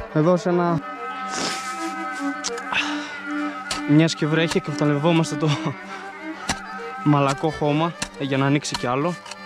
εδώ σε ένα... Μιας και βρέχει, εκμεταλλευόμαστε το μαλακό χώμα για να ανοίξει κι άλλο.